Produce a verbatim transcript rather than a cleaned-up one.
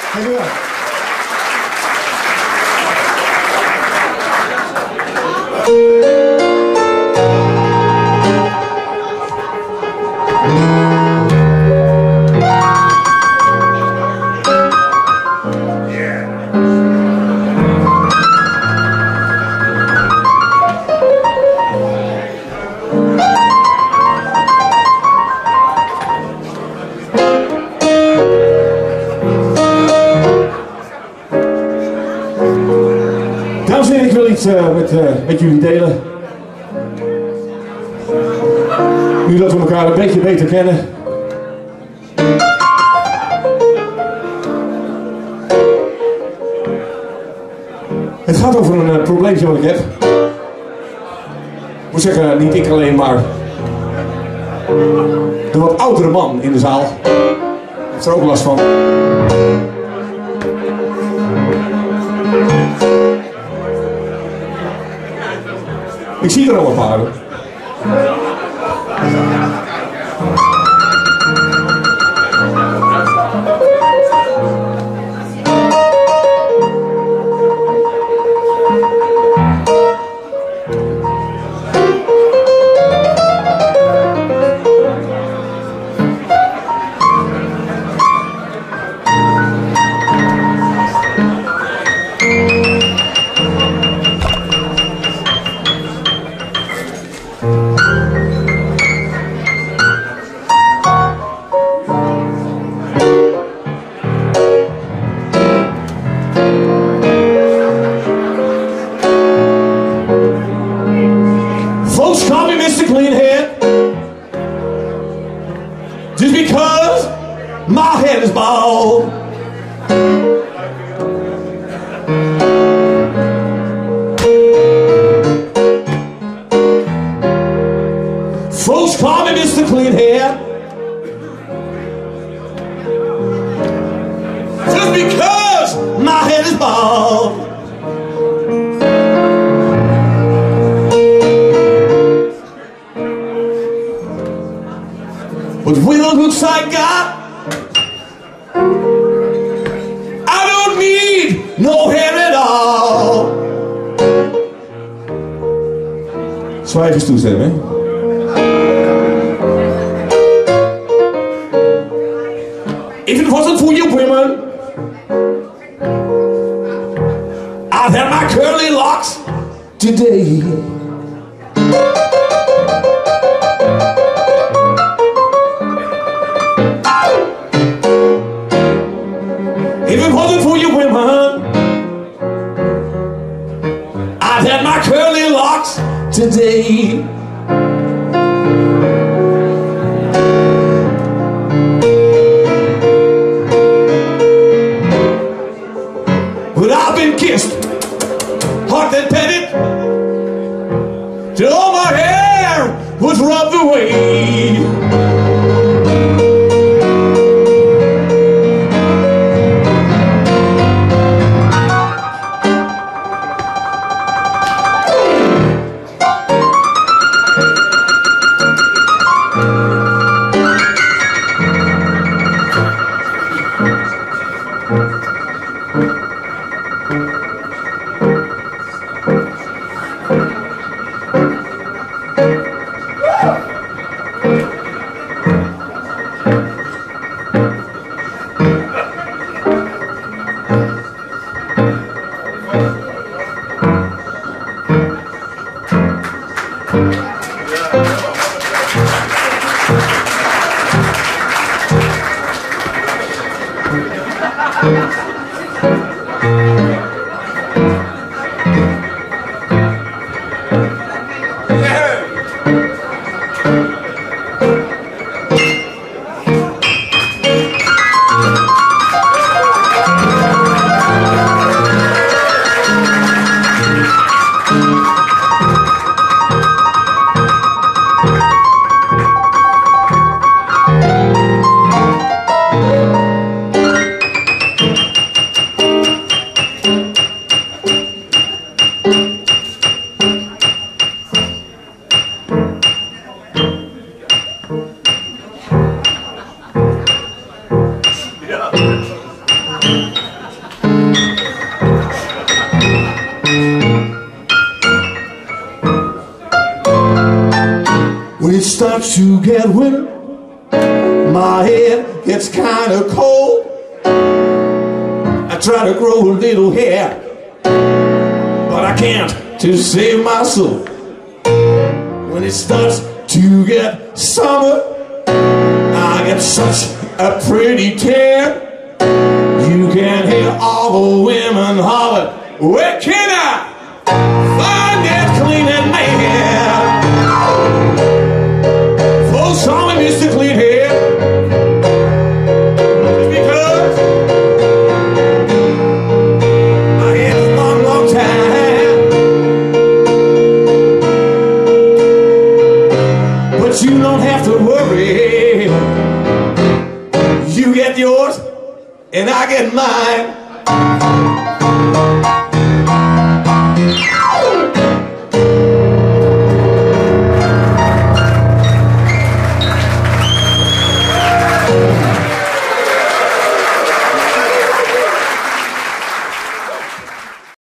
Dank u wel. Ik wil iets uh, met, uh, met jullie delen. Nu dat we elkaar een beetje beter kennen. Het gaat over een uh, probleempje wat ik heb. Ik moet zeggen, niet ik alleen, maar de wat oudere man in de zaal heeft er ook last van. Ik zie er al een paar. Cleanhead, just because my head is bald. Folks call me Mister Cleanhead, just because my head is bald. But with the looks I got, I don't need no hair at all. Zwaai even toestemmen, hè? If it wasn't for you women, I'd have my curly locks today. If it wasn't for you women, I'd have my curly locks today. But I've been kissed, hugged and petted, till all my hair was rubbed away. Yeah. starts to get winter, my head gets kind of cold. I try to grow a little hair, but I can't to save my soul. When it starts to get summer, I get such a pretty tan. You can hear all the women holler, where can I find that Cleanhead man? Folks call me Mister Cleanhead, because I had a long, long time. But you don't have to worry. You get yours and I get mine.